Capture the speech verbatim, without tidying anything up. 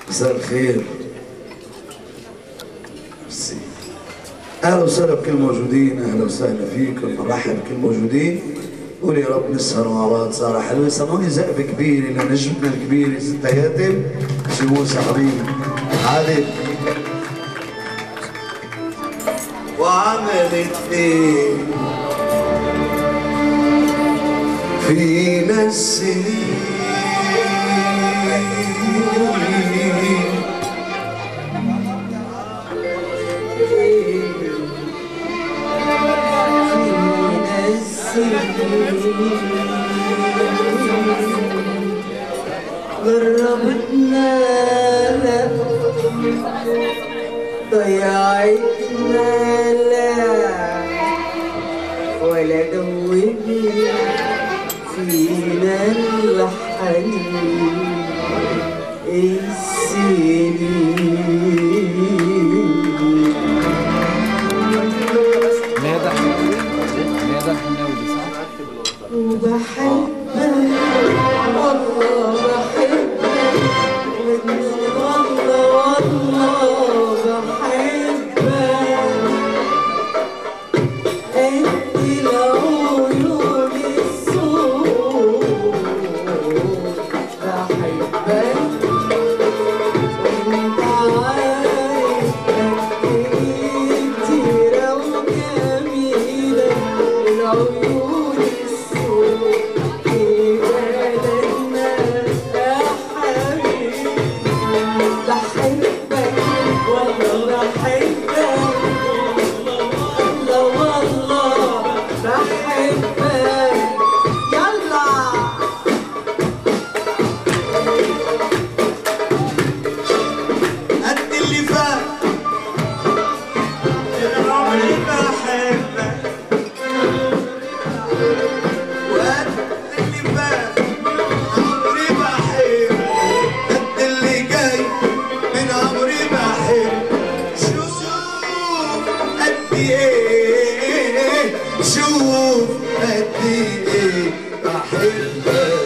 مساء الخير. ميرسي. اهلا وسهلا بكل الموجودين، اهلا وسهلا فيكم، مرحبا بكل الموجودين. قول يا رب نسهر مع بعض سهرة حلوة. سمعوني زقف كبير إلى نجمنا الكبير ستياتم شي موسى حبيبي عادل. وعملت ايه فينا السنين غربتنا لا ضيعتنا لا ولا دوبنا فينا الحنين السنين. ماذا حناوي؟ ماذا حناوي صح؟ وبحبك والله بحبك والله والله بحبك قد العيون السود بحبك وانت عارف قد ايه كتيرة وجميلة العيون السود في بلدنا يا حبيبي. بحبك والله بحبك والله والله بحبك. يلا قد اللي فات انا عمري بحبك، وقد اللي فات عمري بحبك، قد اللي جاي من عمري بحبك. شوف قد ايه، شوف قد ايه بحبك.